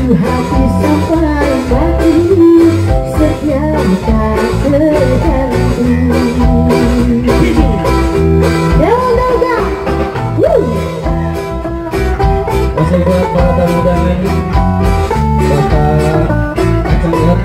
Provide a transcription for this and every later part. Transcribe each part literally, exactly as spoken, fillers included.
hati sampai mati, setia tak terganti. Down, down, down. Woo. Masih buat para tamu undangan Bapak Akanggar.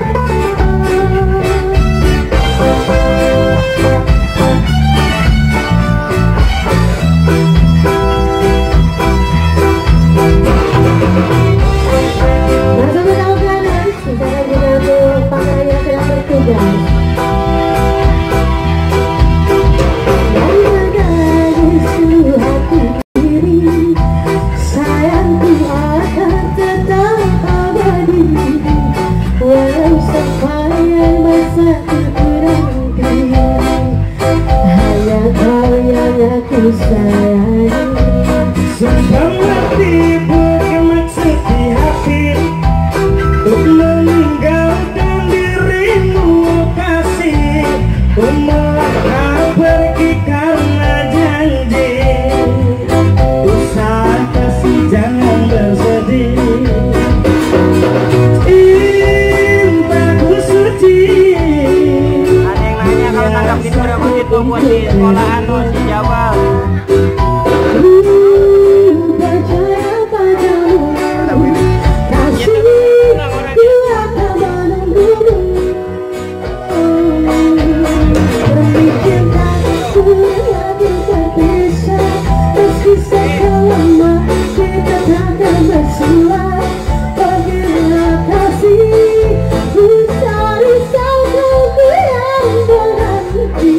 Buat di sekolahan tuh si Jawa. Percaya padamu, kasih bila tak menunggumu. Berpikirkan lagi terpisah, meski sekian lama kita takkan bersua. Bagilah kasih, ku cari saldoku yang berhenti.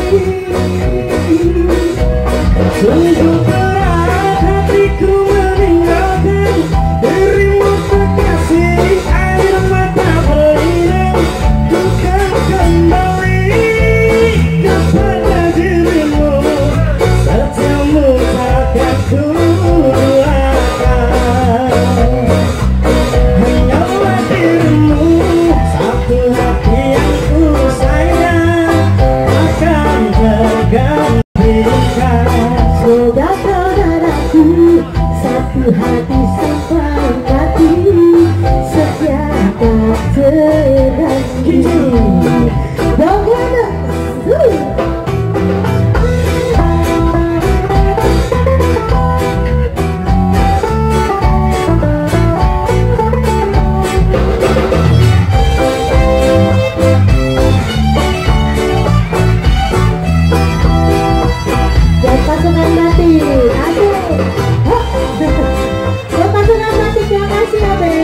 Sungguh berat hatiku meninggalkan dirimu kekasih, air mata berlinang. Ku kan kembali kepada dirimu, setiamu takkan ku lupakan. Hanyalah dirimu, satu hati yang ku sayang, akan tergantikan. Semoga kau dan aku satu hati sampai mati, setia tak terganti. Bagaimana? Pasukan batik, asik. Buat pasukan batik yang kasih ya, Be.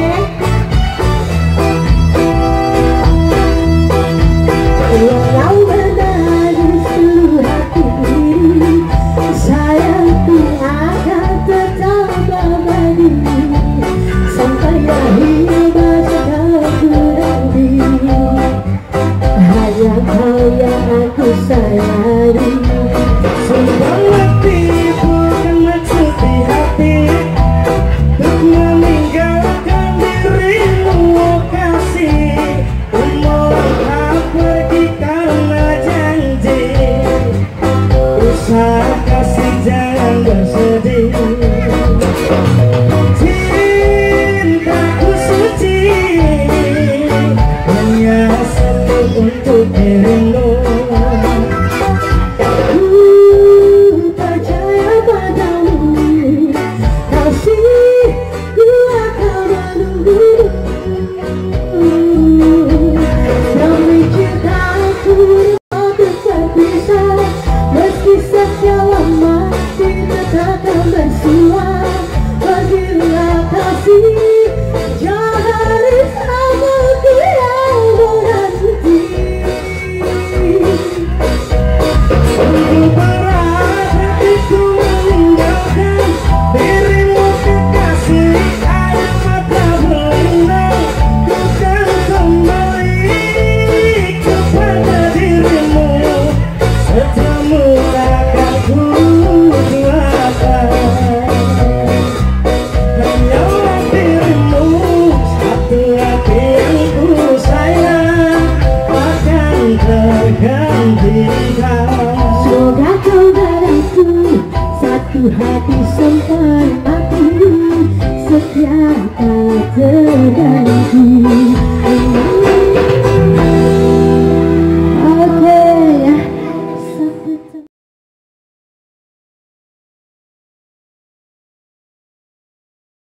Walau benar di seluruh hati diri, sayangku akan tetap abadi sampai akhir masa kau nanti. Hanya kau yang aku sayangi. Semangat bukan maksud di hati untuk meninggalkan dirimu kasih. Umur tak pergi karena janji, usah kasih jangan bersedih. Cintaku suci hanya satu untuk dirimu. hati sampai mati. yang tak terganti.